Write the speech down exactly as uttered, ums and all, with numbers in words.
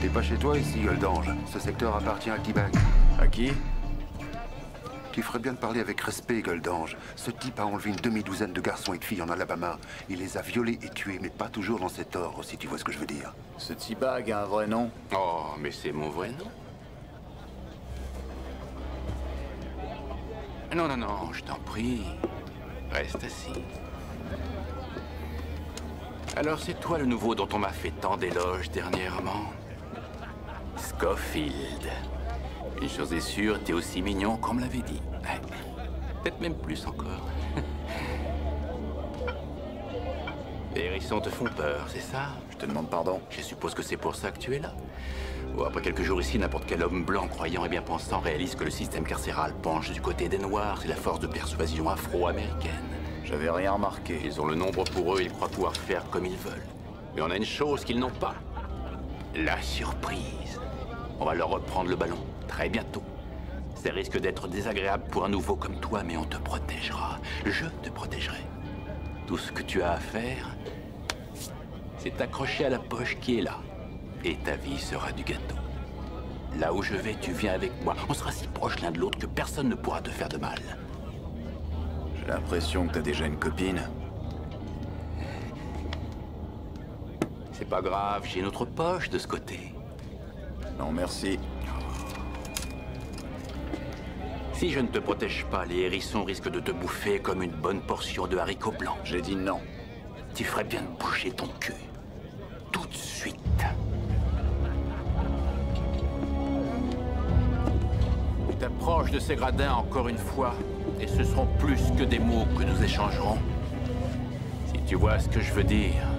T'es pas chez toi ici, gueule d'ange. Ce secteur appartient à T-Bag. À qui? Tu ferais bien de parler avec respect, gueule d'ange. Ce type a enlevé une demi-douzaine de garçons et de filles en Alabama. Il les a violés et tués, mais pas toujours dans cet ordre, si tu vois ce que je veux dire. Ce T-Bag a un vrai nom? Oh, mais c'est mon vrai nom. Non, non, non, je t'en prie. Reste assis. Alors c'est toi le nouveau dont on m'a fait tant d'éloges dernièrement? Scofield. Une chose est sûre, t'es aussi mignon qu'on me l'avait dit. Ouais. Peut-être même plus encore. Les hérissons te font peur, c'est ça? Je te demande pardon. Je suppose que c'est pour ça que tu es là. Bon, après quelques jours ici, n'importe quel homme blanc, croyant et bien pensant, réalise que le système carcéral penche du côté des Noirs. C'est la force de persuasion afro-américaine. J'avais rien remarqué. Ils ont le nombre pour eux, ils croient pouvoir faire comme ils veulent. Mais on a une chose qu'ils n'ont pas. La surprise. On va leur reprendre le ballon, très bientôt. Ça risque d'être désagréable pour un nouveau comme toi, mais on te protégera. Je te protégerai. Tout ce que tu as à faire, c'est t'accrocher à la poche qui est là. Et ta vie sera du gâteau. Là où je vais, tu viens avec moi. On sera si proches l'un de l'autre que personne ne pourra te faire de mal. J'ai l'impression que t'as déjà une copine. C'est pas grave, j'ai une autre poche de ce côté. Non, merci. Si je ne te protège pas, les hérissons risquent de te bouffer comme une bonne portion de haricots blancs. J'ai dit non. Tu ferais bien de bouger ton cul. Tout de suite. Tu t'approches de ces gradins encore une fois, et ce seront plus que des mots que nous échangerons. Si tu vois ce que je veux dire.